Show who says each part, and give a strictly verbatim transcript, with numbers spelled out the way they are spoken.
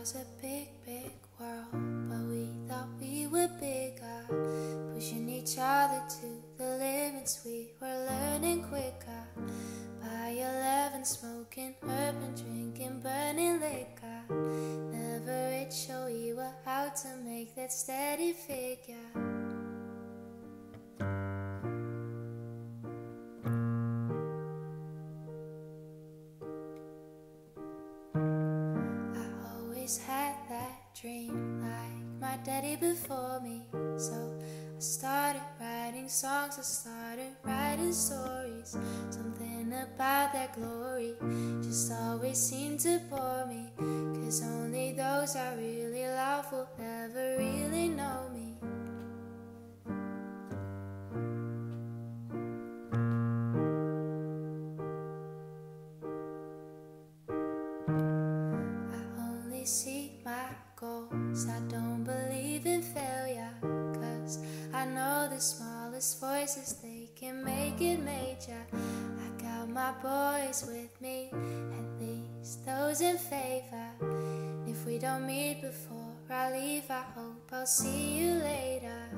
Speaker 1: was a big, big world, but we thought we were bigger, pushing each other to the limits. We were learning quicker. By eleven, smoking herb and drinking, burning liquor. Never rich, so we were out to make that steady figure. Had that dream like my daddy before me, so I started writing songs, I started writing stories. Something about that glory just always seemed to bore me, 'cause only those I really love will ever really know me. See my goals, I don't believe in failure, 'cause I know the smallest voices, they can make it major. I got my boys with me, at least those in favor. If we don't meet before I leave, I hope I'll see you later.